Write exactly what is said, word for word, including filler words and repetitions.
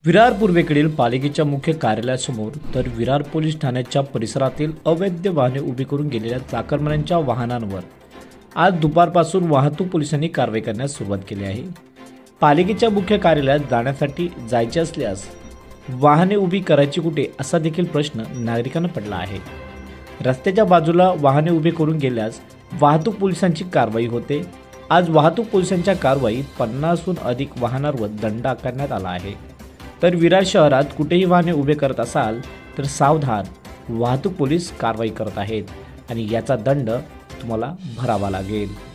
विरार पूर्वेकडील पालिकेच्या मुख्य कार्यालयासमोर तर विरार पोलीस ठाण्याच्या परिसरातील अवैध वाहने उभी करून गेलेल्या चाकरमान्यांच्या वाहनांवर आज दुपारपासून वाहतूक पोलिसांनी कारवाई करण्यास सुरुवात केली आहे। पालिकेच्या मुख्य कार्यालयात जाण्यासाठी जायचे असल्यास वाहने उभी करायची कुठे असा देखील प्रश्न नागरिकांना पडला आहे। रस्त्याच्या बाजूला वाहने उभी करून गेल्यास वाहतूक पोलिसांची कारवाई होते। आज वाहतूक पोलिसांच्या कारवाईत पन्नासहून अधिक वाहनांवर दंड आकारण्यात आला आहे। तर विरार शहरात कुठेही वाहने उभे करत असाल तर सावधान, वाहतूक पोलीस कारवाई करत आहेत आणि याचा दंड तुम्हाला भरावा लागेल।